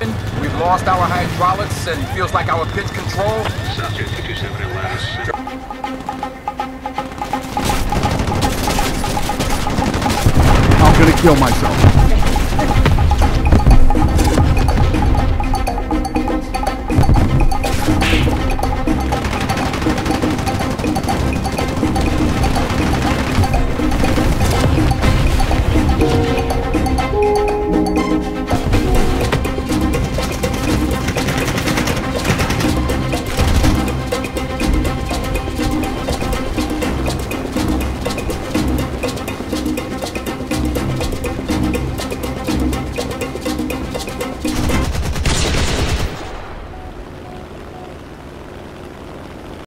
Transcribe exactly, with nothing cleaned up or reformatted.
We've lost our hydraulics and feels like our pitch control. Subject two two seven Atlantis. I'm gonna kill myself.